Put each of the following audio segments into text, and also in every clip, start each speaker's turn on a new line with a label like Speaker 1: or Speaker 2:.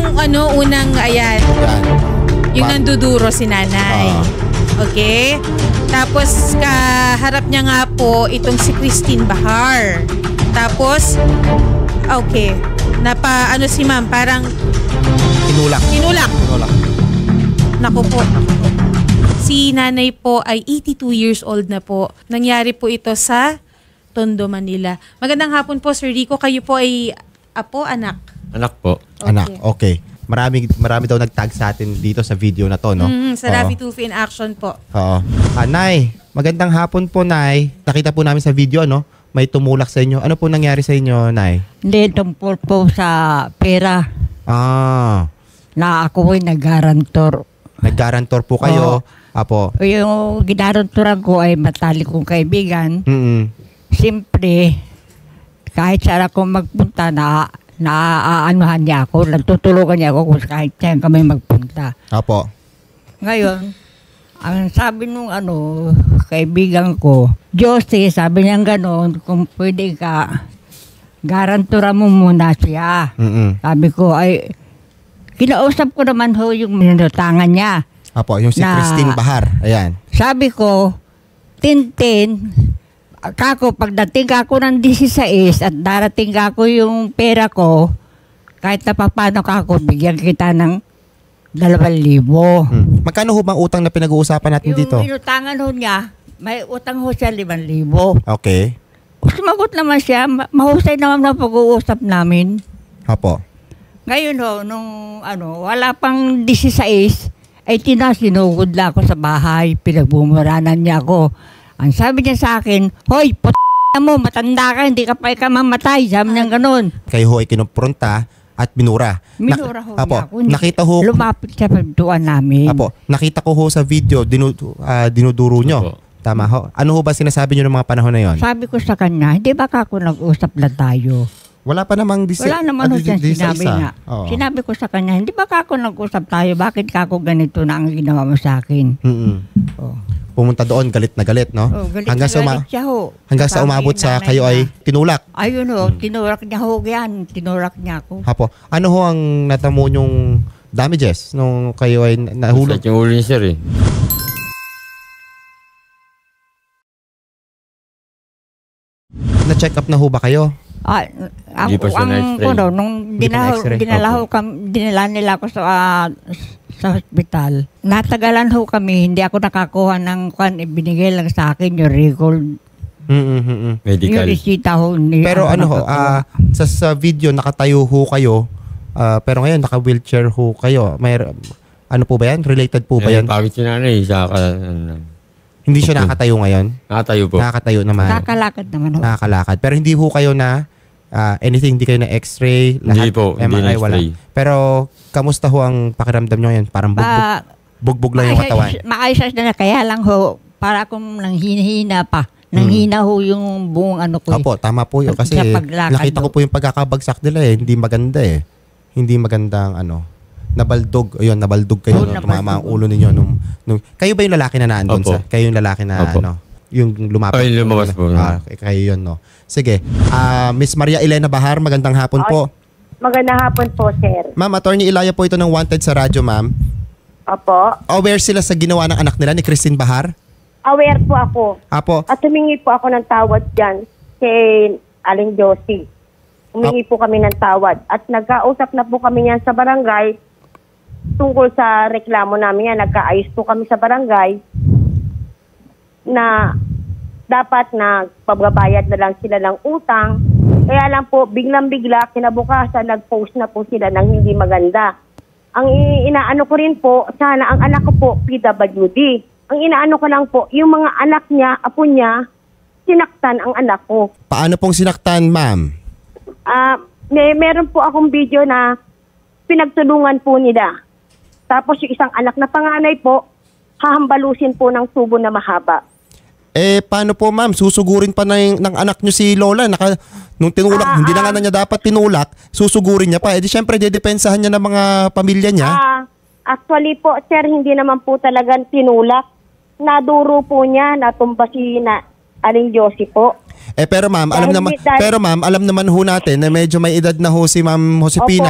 Speaker 1: unang, ayan. Yung nanduduro si nanay. Okay? Tapos, kaharap niya nga po itong si Christine Bahar. Tapos, okay. Si ma'am, parang Tinulak. Naku po. Si nanay po ay 82 years old na po. Nangyari po ito sa Tondo, Manila. Magandang hapon po, Sir Rico. Kayo po ay apo, anak?
Speaker 2: Anak po.
Speaker 1: Okay.
Speaker 3: Anak, okay. Marami daw nagtag sa atin dito sa video na to, no?
Speaker 1: Sa Rafi Tulfo in action po.
Speaker 3: Oo. Nay, magandang hapon po, Nay. Nakita po namin sa video, no? May tumulak sa inyo. Ano po nangyari sa inyo, Nay?
Speaker 4: Hindi, tungkol po sa pera. Na ako ay nag-garantor.
Speaker 3: Nag-garantor po kayo. Apo.
Speaker 4: Yung ginarantoran ko ay matalik kong kaibigan. Siyempre, kahit saan ako magpunta naaanuhan niya ako, nagtutulungan niya ako kung kahit saan kami magpunta.
Speaker 3: Apo.
Speaker 4: Ngayon, ang sabi nung kaibigan ko, Josie, sabi niya gano'n, kung pwede ka, garantora mo muna siya. Sabi ko, ay, kinausap ko naman yung minutangan niya.
Speaker 3: Apo, yung si Christine Bahar. Ayan.
Speaker 4: Sabi ko, Tintin, pagdating ako ng 16 at darating ako yung pera ko, kahit na paano bigyan kita ng 2,000.
Speaker 3: Magkano ho bang utang na pinag-uusapan natin dito?
Speaker 4: Yung inutangan ho niya, may utang ho siya 5,000.
Speaker 3: Okay.
Speaker 4: Sumagot naman siya, mahusay naman na pag-uusap namin.
Speaker 3: Apo.
Speaker 4: Ngayon ho, nung wala pang 16, ay sinugod na ako sa bahay, pinagbumuranan niya ako. Ang sabi niya sa akin, hoy, mo, matanda ka, hindi ka pa mamatay. Sabi niya ganun.
Speaker 3: Kayo ho ay kinumpronta at minura.
Speaker 4: Minura ho
Speaker 3: Apo,
Speaker 4: niya ako.
Speaker 3: nakita ho.
Speaker 4: Lumapit siya pagduan namin.
Speaker 3: Apo, nakita ko ho sa video, dinuduro nyo.
Speaker 2: Apo.
Speaker 3: Tama ho. Ano ho ba sinasabi nyo ng mga panahon na yon?
Speaker 4: Sabi ko sa kanya, hindi ba ako nag-usap lang tayo?
Speaker 3: Wala pa namang
Speaker 4: Wala naman ho siya sinabi nga. Sinabi ko sa kanya, hindi ba ako nag-usap tayo? Bakit ako ganito na ang ginawa mo sa akin?
Speaker 3: Pumunta doon, galit na galit, no?
Speaker 4: Galit
Speaker 3: hanggang
Speaker 4: na galit siya ho.
Speaker 3: Hanggang sa umabot sa kayo ay tinulak.
Speaker 4: Ayun ho, tinurak niya ho yan. Tinurak niya ako.
Speaker 3: Apo, ano ho ang natamo yung damages nung kayo ay nahulog?
Speaker 2: Sa yung ulo niya, sir, eh.
Speaker 3: Na-check up na ho ba kayo?
Speaker 2: Hindi pa siya na-x-ray.
Speaker 4: Nung dinala nila ako sa hospital, natagalan ho kami, hindi ako nakakuha ng ibinigay lang sa akin yung record.
Speaker 2: Medical.
Speaker 4: Yung resita ho.
Speaker 3: Pero sa video nakatayo ho kayo, pero ngayon naka-wheelchair ho kayo. May, ano po ba yan? Related po ba yan?
Speaker 2: Bakit si nanay?
Speaker 3: Hindi siya nakatayo ngayon?
Speaker 2: Nakatayo po.
Speaker 3: Nakatayo naman.
Speaker 4: Nakakalakad naman ho.
Speaker 3: Nakakalakad. Pero hindi ho kayo na anything, hindi kayo na x-ray?
Speaker 2: Hindi po, hindi na x-ray.
Speaker 3: Pero kamusta ho ang pakiramdam nyo ngayon? Parang bugbog lang yung katawan.
Speaker 4: Maayos na kaya lang ho, para akong nanghihina pa. Nanghina ho yung buong ko.
Speaker 3: Opo, tama po yun. Kasi nakita ko po yung pagkakabagsak nila eh. Hindi maganda eh. Hindi magandang nabaldog. Ayun, nabaldog kayo. Tumama ang ulo ninyo. Kayo ba yung lalaki na naandun sa? Kayo yung lalaki na yung lumapit?
Speaker 2: Ay, lumabas po.
Speaker 3: Kayo yun, no? Sige. Miss Maria Elena Bahar, magandang hapon po.
Speaker 5: Magandang hapon po, sir.
Speaker 3: Ma'am, Attorney Ilaya po ito ng Wanted sa radyo, ma'am.
Speaker 5: Opo.
Speaker 3: Aware sila sa ginawa ng anak nila ni Christine Bahar?
Speaker 5: Aware po ako.
Speaker 3: Apo.
Speaker 5: At humingi po ako ng tawad dyan kay Aling Josie. Humingi po kami ng tawad. At nagkausap na po kami niyan sa barangay tungkol sa reklamo namin yan. Nagkaayos po kami sa barangay na dapat na pagbabayad na lang sila ng utang. Kaya lang po, biglang-bigla, kinabukasan, nag-post na po sila ng hindi maganda. Ang inaano ko rin po, sana ang anak ko po, PWD. Ang inaano ko lang po, yung mga anak niya, apo niya, sinaktan ang anak ko.
Speaker 3: Paano pong sinaktan, ma'am?
Speaker 5: Meron po akong video na pinagtulungan po nila. Tapos yung isang anak na panganay po, hahambalusin po ng tubo na mahaba.
Speaker 3: Paano po, ma'am? Susugurin pa ng anak nyo si Lola. Nung tinulak, hindi na nga niya dapat tinulak, susugurin niya pa. Di syempre, dedepensahan niya ng mga pamilya niya.
Speaker 5: Actually po, sir, hindi naman po talagang tinulak. Naduro po niya, natumba si Aling Josie po.
Speaker 3: Pero ma'am, alam naman ho natin na medyo may edad na ho si Ma'am Josepina.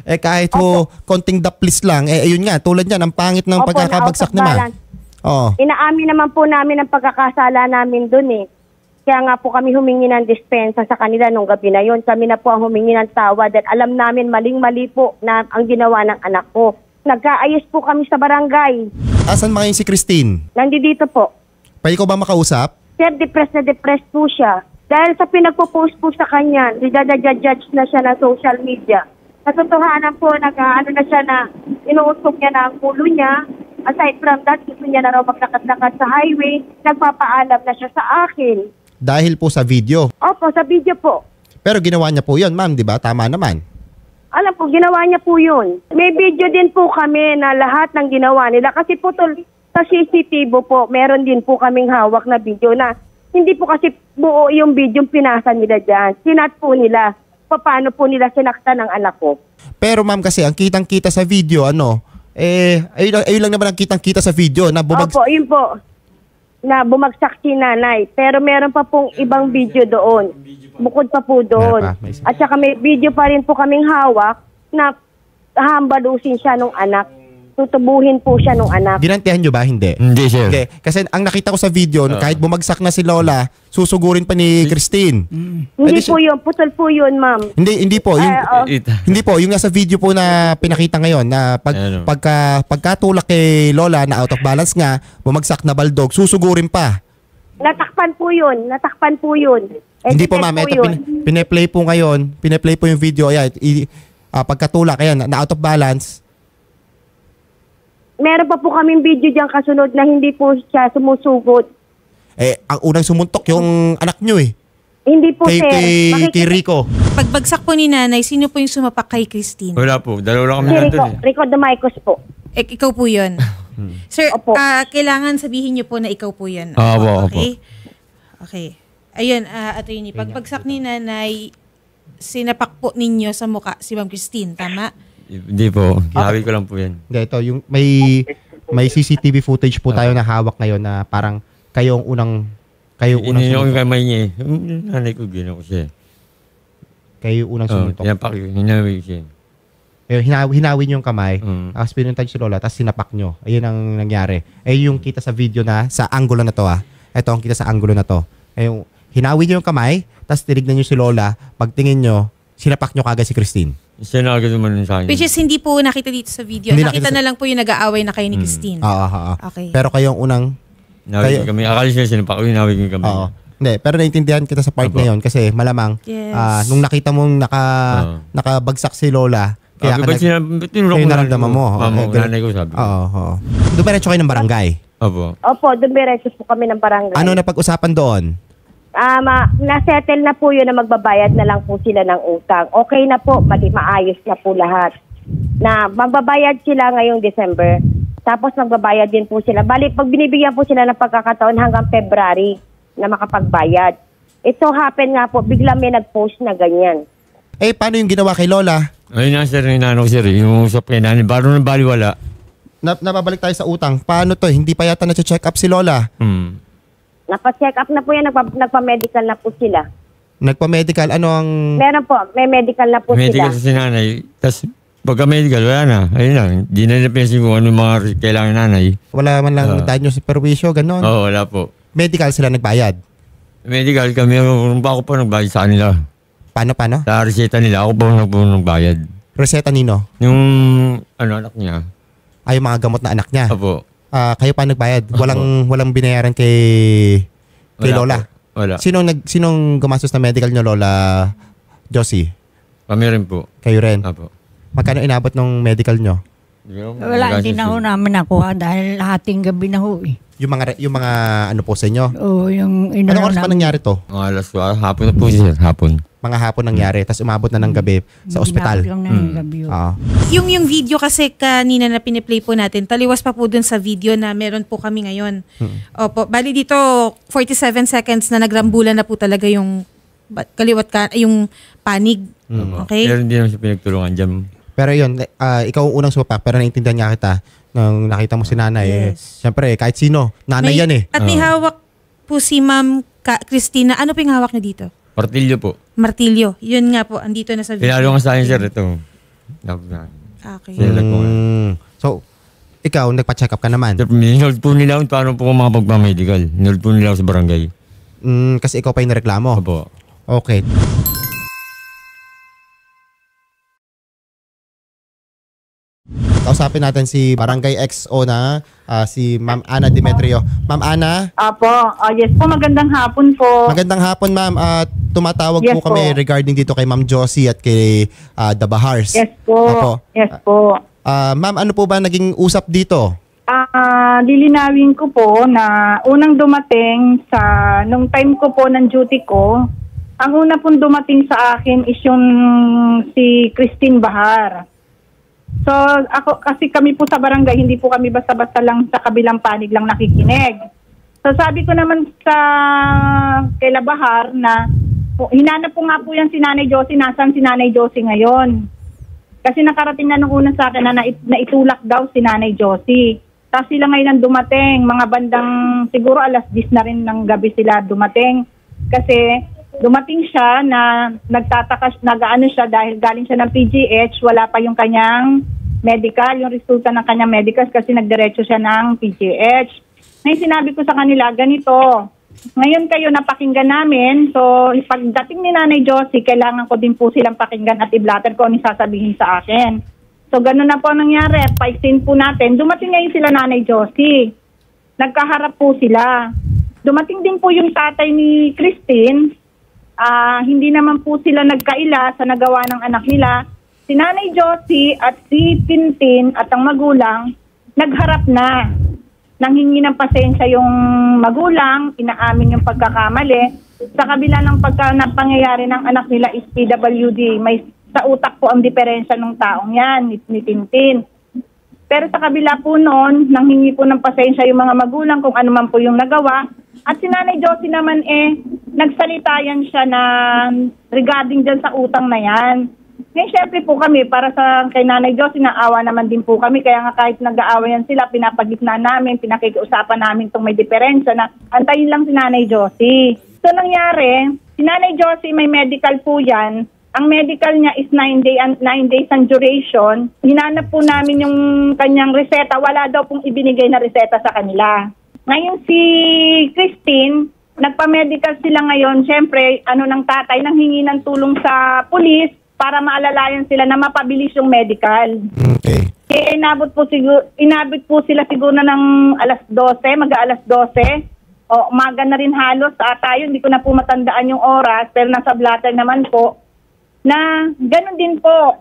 Speaker 3: kahit ho, konting daplis lang, ayun nga, tulad yan, ang pangit ng
Speaker 5: Opo,
Speaker 3: pagkakabagsak
Speaker 5: na-out of
Speaker 3: naman.
Speaker 5: balance.
Speaker 3: Oo.
Speaker 5: Inaamin naman po namin ang pagkakasala namin dun eh. Kaya nga po kami humingi ng dispensa sa kanila nung gabi na yon. Kami na po ang humingi ng tawad at alam namin maling-mali po na ang ginawa ng anak ko. Nagkaayos po kami sa barangay.
Speaker 3: Asan mga yun si Christine?
Speaker 5: Nandito po.
Speaker 3: Pwede ko ba makausap?
Speaker 5: Sir, depressed po siya. Dahil sa pinagpo-post po sa kanya, judge na siya ng social media. Katotohanan po, ano na siya na inuusok niya na ang ulo niya. Aside from that, gusto niya na raw maglakad-lakad sa highway. Nagpapaalam na siya sa akin.
Speaker 3: Dahil po sa video.
Speaker 5: Opo, sa video po.
Speaker 3: Pero ginawa niya po yun, ma'am, di ba? Tama naman.
Speaker 5: Alam po, ginawa niya po yun. May video din po kami na lahat ng ginawa nila. Kasi po sa CCTV po, meron din po kaming hawak na video na hindi po kasi buo yung video pinasa nila dyan. Sinat po nila paano po nila sinaktan ng anak ko.
Speaker 3: Pero ma'am kasi ang kitang-kita sa video, ayun lang naman ang kitang-kita sa video na
Speaker 5: Opo, yun po. Na bumagsak si nanay. Pero meron pa pong ibang video doon. Bukod pa po doon. At saka may video pa rin po kaming hawak na hambalusin siya nung anak. Tutubuhin po siya nung anak.
Speaker 3: Ginantihan nyo ba? Hindi.
Speaker 2: Hindi, sir.
Speaker 3: Okay. Kasi ang nakita ko sa video, kahit bumagsak na si Lola, susugurin pa ni Christine.
Speaker 5: Hindi po yun. Putol po yun, ma'am.
Speaker 3: Hindi po. Hindi po. Yung nasa video po na pinakita ngayon na pagkatulak kay Lola na out of balance nga, bumagsak na baldog, susugurin pa.
Speaker 5: Natakpan po yun.
Speaker 3: Hindi po, ma'am. Ito, pineplay po ngayon. Pineplay po yung video. Ayan, pagkatulak, ayan, na out of balance.
Speaker 5: Meron pa po kaming video dyan kasunod na hindi po siya sumusugod.
Speaker 3: Ang unang sumuntok yung anak nyo eh.
Speaker 5: Hindi po,
Speaker 3: Kay Rico.
Speaker 1: Pagbagsak po ni nanay, sino po yung sumapak kay Christine?
Speaker 2: Wala po. Dalawa lang kami
Speaker 5: Si
Speaker 2: nandun eh.
Speaker 5: Rico Domicos po.
Speaker 1: Ikaw po yun. Sir,
Speaker 5: Opo.
Speaker 1: kailangan sabihin niyo po na ikaw po yun.
Speaker 2: Opo.
Speaker 1: Okay? Okay. Ayun, attorney, pagbagsak ni nanay, sinapak po ninyo sa muka si Ma'am Christine, tama?
Speaker 2: Hindi po. Ginawi ko lang po yan.
Speaker 3: Hindi, ito, yung may CCTV footage po tayo na hawak ngayon na parang kayo ang unang
Speaker 2: Ininyo yung kamay niya eh. Yung nanay ko, ginawa ko siya.
Speaker 3: Kayo yung unang sumuntok.
Speaker 2: Tinapak yun. Hinawi siya.
Speaker 3: Hinawin yung kamay, tapos pinuntad si Lola, tapos sinapak nyo. Ayun ang nangyari. Yung kita sa video na, sa angulo na to Ito ang kita sa angulo na to. Yung hinawin nyo yung kamay, tapos tinignan nyo si Lola, pagtingin nyo, sinapak nyo kagad si Christine.
Speaker 2: Siya na agad naman sa akin.
Speaker 1: Which is hindi po nakita dito sa video.
Speaker 3: Hindi
Speaker 1: Nakita
Speaker 3: nakita
Speaker 1: na lang po yung nag-aaway na kayo ni Christine. Okay.
Speaker 3: Pero kayo ang unang...
Speaker 2: Hinawi ko kami. Akala siya sinapak ko, hinawi ko yung kamay.
Speaker 3: Hindi, pero naintindihan kita sa part na yun kasi malamang nung nakita mong nakabagsak si Lola, kaya naramdaman mo.
Speaker 2: Nanay ko sabi.
Speaker 3: Oo. Dumiretso kayo ng barangay.
Speaker 5: Opo, dumiretso po kami ng barangay.
Speaker 3: Ano na pag-usapan doon?
Speaker 5: Na-settle na po yun na magbabayad na lang po sila ng utang. Okay na po, maayos na po lahat. Na magbabayad sila ngayong December. Tapos magbabayad din po sila. Bali, pag binibigyan po sila ng pagkakataon hanggang February na makapagbayad. It so happen nga po, bigla may nag-post na ganyan.
Speaker 3: Paano yung ginawa kay Lola?
Speaker 2: Ayun na, sir, yung nanong sir. Yung usap kay nanay, baro ng baliwala.
Speaker 3: Napabalik tayo sa utang. Paano to? Hindi pa yata na-check up si Lola.
Speaker 5: Napa-check up na po yan, nagpa-medical na po sila.
Speaker 3: Nagpa-medical, ano ang...
Speaker 5: Meron po, may medical na po
Speaker 2: medical
Speaker 5: sila.
Speaker 2: sa sinanay. Tapos pagka-medical, wala na. Ayun lang. Di na napansin kung ano mga kailangan nanay.
Speaker 3: Wala man lang diagnosis perwisyo, gano'n?
Speaker 2: Oo, wala po.
Speaker 3: Medical sila nagbayad?
Speaker 2: Medical kami, pa ako pa nagbayad sa kanila.
Speaker 3: Paano?
Speaker 2: Sa reseta nila, ako pa nagbayad.
Speaker 3: Reseta nino?
Speaker 2: Yung anak niya.
Speaker 3: Yung mga gamot na anak niya?
Speaker 2: Opo.
Speaker 3: Kayo pa nagbayad? Walang binayaran kay Lola?
Speaker 2: Wala.
Speaker 3: Sinong gumastos na medical nyo, Lola Josie?
Speaker 2: Kami rin po.
Speaker 3: Kayo rin?
Speaker 2: Opo.
Speaker 3: Magkano inabot ng medical nyo?
Speaker 4: Wala, hindi na ho namin nakuha dahil hating gabi na ho eh.
Speaker 3: Yung mga ano po sa inyo?
Speaker 4: Oo, yung
Speaker 3: Anong oras pa nangyari to?
Speaker 2: Mga alas hapon na po siya. Hapon.
Speaker 3: Mga hapon nangyari, tapos umabot na ng gabi sa ospital.
Speaker 4: Lang na yung gabi ho.
Speaker 1: Yung video kasi kanina na piniplay po natin, taliwas pa po dun sa video na meron po kami ngayon. Opo, bali dito 47 seconds na nagrambulan na po talaga yung yung panig. Okay?
Speaker 2: Pero hindi naman siya pinagtulungan dyan.
Speaker 3: Pero yun, ikaw ang unang supak, pero naintindihan niya kita nung nakita mo si nanay. Siyempre, kahit sino, nanay yan eh.
Speaker 1: At may hawak po si Ma'am Christina. Ano po yung hawak niya dito?
Speaker 2: Martilyo po.
Speaker 1: Martilyo. Yun nga po, andito na sa video.
Speaker 2: Pinalo nga sa akin, sir, ito.
Speaker 1: Okay.
Speaker 3: So, ikaw, nagpa-check up ka naman?
Speaker 2: Ninold po nila paano po ako makapagpa-medical. Ninold po nila ako sa barangay.
Speaker 3: Kasi ikaw pa yung nareklamo?
Speaker 2: Opo.
Speaker 3: Okay. Kausapin natin si Barangay XO na si Ma'am Ana Demetrio. Ma'am Ana?
Speaker 6: Apo. Yes po, magandang hapon po.
Speaker 3: Magandang hapon, ma'am. Tumatawag
Speaker 6: Yes
Speaker 3: po kami
Speaker 6: po.
Speaker 3: regarding dito kay Ma'am Josie at kay The Bahars.
Speaker 6: Yes po.
Speaker 3: Opo.
Speaker 6: Yes po.
Speaker 3: Ma'am, ano po ba naging usap dito?
Speaker 6: Lilinawin ko po na unang dumating nung time ko po ng duty ko, ang una pong dumating sa akin is yung si Christine Bahar. So, kasi kami po sa barangay, hindi po kami basta-basta lang sa kabilang panig lang nakikinig. So, sabi ko naman kay Bahar na hinanap po nga po yan si Nanay Josie, nasaan si Nanay Josie ngayon? Kasi nakarating na nung una sa akin na itulak daw si Nanay Josie. Tapos sila ngayon ang dumating, mga bandang siguro 10:00 na rin ng gabi sila dumating. Kasi dumating siya na nag-ano siya dahil galing siya ng PGH, wala pa yung kanyang medical, yung resulta ng kanyang medical kasi nagdiretso siya ng PGH. Ngayon sinabi ko sa kanila, ganito, ngayon kayo napakinggan namin, so pagdating ni Nanay Josie, kailangan ko din po silang pakinggan at i-blatter ko ang sasabihin sa akin. So gano'n na po nangyari, paiksin po natin. Dumating ngayon sila Nanay Josie. Nagkaharap po sila. Dumating din po yung tatay ni Christine. Hindi naman po sila nagkaila sa nagawa ng anak nila. Si Nanay Josie at si Tintin at ang magulang, nagharap na. Nanghingi ng pasensya yung magulang, inaamin yung pagkakamali. Sa kabila ng pangyayari ng anak nila is PWD, may sa utak po ang diferensya ng taong yan, ni Tintin. Pero sa kabila po noon, nanghingi po ng pasensya yung mga magulang kung ano man po yung nagawa. At si Nanay Josie naman nagsalita yan siya na regarding dyan sa utang na yan. Ngayon syempre po kami, para kay Nanay Josie, naawa naman din po kami. Kaya nga kahit nag-aawayan sila, pinapagitna namin, pinakikiusapan namin itong may diferensya na antayin lang si Nanay Josie. So nangyari, si Nanay Josie may medical po yan. Ang medical niya is 9 days ang duration. Hinanap po namin yung kanyang reseta. Wala daw pong ibinigay na reseta sa kanila. Ngayon si Christine, nagpa-medical sila ngayon. Siyempre, ng tatay, nanghingi ng tulong sa pulis para maalalayan sila na mapabilis yung medical.
Speaker 3: Okay.
Speaker 6: Inabot po sila siguro na ng 12:00, mag-aalas 12:00. O umaga na rin halos tayo. Hindi ko na po matandaan yung oras, pero nasa blatter naman po. Na ganun din po,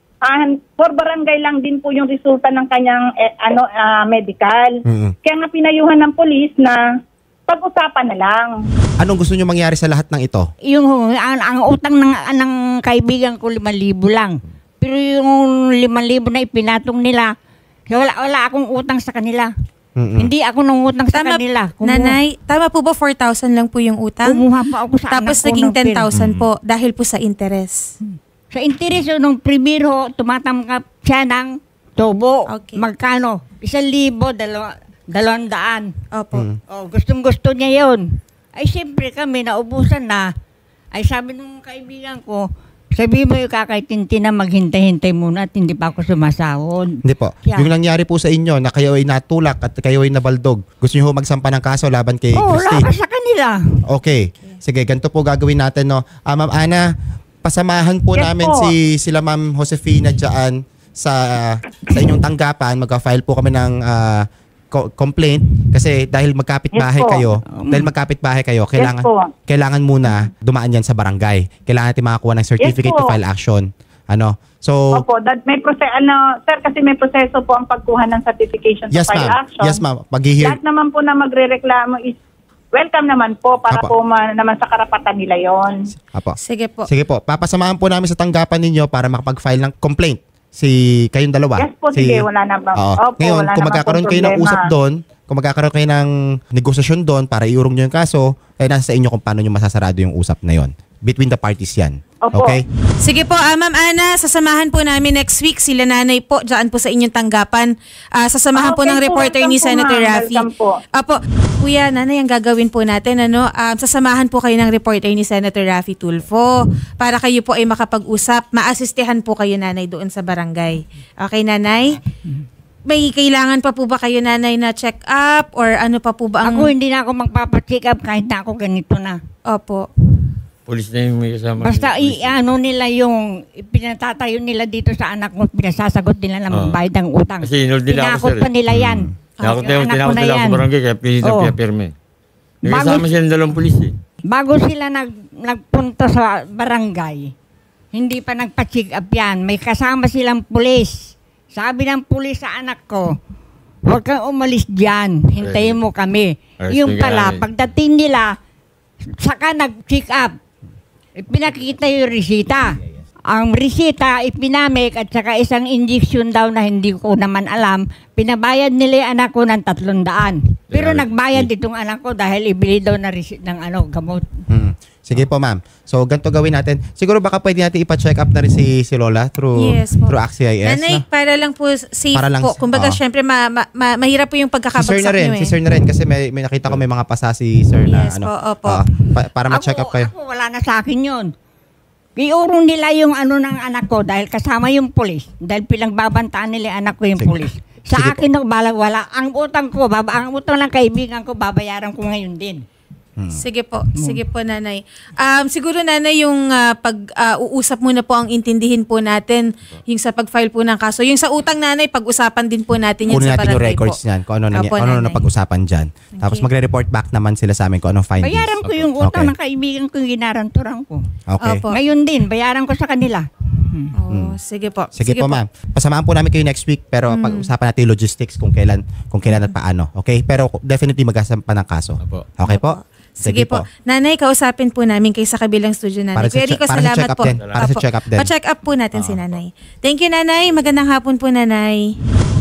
Speaker 6: for barangay lang din po yung resulta ng kanyang medical. Mm-hmm. Kaya nga pinayuhan ng polis na pag-usapan na lang.
Speaker 3: Anong gusto nyo mangyari sa lahat ng ito?
Speaker 4: Yung ang utang ng kaibigan ko 5,000 lang. Pero yung 5,000 na ipinatong nila, wala akong utang sa kanila. Mm-hmm. Hindi ako nangutang sa kanila.
Speaker 1: Nanay, tama po ba 4,000 lang po yung utang?
Speaker 4: Kumuha pa ako sa
Speaker 1: tapos
Speaker 4: anak ko
Speaker 1: naging
Speaker 4: ng
Speaker 1: 10,000 po dahil po sa interes.
Speaker 4: Sa interes, nung primero, tumatanggap siya ng tubo.
Speaker 1: Okay.
Speaker 4: Magkano? 1,000, 200.
Speaker 1: Opo.
Speaker 4: Gustong-gusto niya yun. Ay, siyempre kami, naubusan na. Ay, sabi nung kaibigan ko, sabi mo yung kakaitinti na maghintay-hintay muna at hindi pa ako sumasahod.
Speaker 3: Hindi po.
Speaker 4: Yeah.
Speaker 3: Yung nangyari po sa inyo na kayo ay natulak at kayo ay nabaldog, gusto niyo magsampa ng kaso laban kay Christine?
Speaker 4: Laban sa kanila.
Speaker 3: Okay. Sige, ganito po gagawin natin, no? Ma'am Ana, pasamahan po namin
Speaker 6: po.
Speaker 3: sila Ma'am Josefina dyan sa inyong tanggapan. Magka-file po kami ng complaint kasi dahil magkapit-bahay kayo, kailangan muna dumaan yan sa barangay. Kailangan natin makakuha ng certificate to file action. So
Speaker 6: Opo, may sir, kasi may proseso po ang pagkuha ng certification to file action.
Speaker 3: Yes, ma'am.
Speaker 6: Lahat naman po na magrereklamo is welcome naman po para po naman sa karapatan nila yon.
Speaker 3: Apo.
Speaker 1: Sige po.
Speaker 3: Sige po. Papasamahan po namin sa tanggapan ninyo para makapag-file ng complaint. Kayong dalawa.
Speaker 6: Yes po, sige, wala na ba? Opo,
Speaker 3: ngayon,
Speaker 6: wala
Speaker 3: kung
Speaker 6: naman
Speaker 3: magkakaroon
Speaker 6: po
Speaker 3: kayo ng
Speaker 6: problema.
Speaker 3: usap doon, kung magkakaroon kayo ng negosasyon doon para iurong nyo yung kaso, nasa sa inyo kung paano nyo masasarado yung usap na yon. Between the parties yan.
Speaker 5: Opo.
Speaker 3: Okay?
Speaker 1: Sige po, Ma'am Ana, sasamahan po namin next week sila nanay po dyan po sa inyong tanggapan. Sasamahan po
Speaker 5: Okay
Speaker 1: ng
Speaker 5: po,
Speaker 1: reporter ni
Speaker 5: welcome po,
Speaker 1: Senator
Speaker 5: ma'am.
Speaker 1: Raffy.
Speaker 5: Welcome po.
Speaker 1: Apo, Kuya, nanay, ang gagawin po natin, sasamahan po kayo ng reporter ni Senator Raffy Tulfo para kayo po ay makapag-usap. Maasistehan po kayo, nanay, doon sa barangay. Okay, nanay? May kailangan pa po ba kayo, nanay, na check up or ano pa po ba ang...
Speaker 4: Ako hindi na ako magpapacheck up kahit na ako ganito na.
Speaker 1: Opo.
Speaker 2: Pulis na yung may kasama.
Speaker 4: Basta i-ano nila yung pinatatayo nila dito sa anak mo, pinasasagot nila ng magbayad ng utang.
Speaker 2: Kasi inold nila ako,
Speaker 4: Tinakot
Speaker 2: sir.
Speaker 4: pa nila yan.
Speaker 2: Tinakot
Speaker 4: Yung anak ko na
Speaker 2: nila ako
Speaker 4: yan.
Speaker 2: sa barangay kaya pilit
Speaker 4: Oo.
Speaker 2: na pinapirme. May
Speaker 4: Bago-
Speaker 2: kasama siya ng dalawang pulis eh.
Speaker 4: Bago sila nagpunta sa barangay, hindi pa nagpa-check up yan. May kasama silang pulis. Sabi ng pulis sa anak ko, huwag kang umalis dyan. Hintayin mo kami. Yung pala, pagdating nila, saka nag-check up. Pinakita yung resita. Ang resita, ipinamik at saka isang injection daw na hindi ko naman alam, pinabayad nila yung anak ko ng 300. Pero nagbayad itong anak ko dahil ibili daw na ng gamot.
Speaker 3: Sige po, ma'am. So, ganito gawin natin. Siguro baka pwede natin ipa-check up na rin si Lola through AXIS.
Speaker 1: Nanay, para lang po safe
Speaker 3: Para lang,
Speaker 1: po. Kumbaga, syempre, mahirap po yung
Speaker 3: Si
Speaker 1: pagkakabagsak
Speaker 3: Sir na rin,
Speaker 1: nyo eh.
Speaker 3: si Sir na rin kasi may nakita ko may mga pasa si Sir na
Speaker 1: Yes po, opo.
Speaker 3: para ma-check up kayo.
Speaker 4: Ako, wala na sa akin yun. Iurong nila yung ng anak ko dahil kasama yung pulis. Dahil pinagbabantaan nila yung anak ko yung
Speaker 3: Sige.
Speaker 4: pulis. Sa
Speaker 3: Sige
Speaker 4: akin, wala. Ang utang ko, ang utang ng kaibigan ko, babayaran ko ngayon din.
Speaker 1: Sige po, nanay. Siguro, nanay, yung pag-uusap muna po ang intindihin po natin yung sa pag-file po ng kaso. Yung sa utang, nanay, pag-usapan din po natin yan
Speaker 3: Kunin
Speaker 1: sa
Speaker 3: natin yung
Speaker 1: barangay
Speaker 3: records
Speaker 1: po.
Speaker 3: niyan, kung ano
Speaker 1: Opo,
Speaker 3: na
Speaker 1: nanay.
Speaker 3: pag-usapan dyan. Tapos magre-report back naman sila sa amin kung anong findings.
Speaker 4: Bayaran ko yung utang ng kaibigan ko, yung ginaranturan ko.
Speaker 3: Okay.
Speaker 1: Opo.
Speaker 4: Ngayon din, bayaran ko sa kanila.
Speaker 1: Sige po.
Speaker 3: Sige po, ma'am. Pasamahan po namin kayo next week pero pag-usapan natin yung logistics kung kailan at paano. Okay? Pero definitely mag-asampa ng kaso.
Speaker 2: Opo.
Speaker 3: Okay po?
Speaker 1: Sige po. Nanay, kausapin po namin kayo sa kabilang studio, nanay.
Speaker 3: Para sa
Speaker 1: Kuya Rico,
Speaker 3: para sa
Speaker 1: salamat
Speaker 3: check-up
Speaker 1: po.
Speaker 3: din. Para sa
Speaker 1: Opo.
Speaker 3: check-up din.
Speaker 1: Pa-check up po natin si nanay. Thank you, nanay. Magandang hapon po, nanay.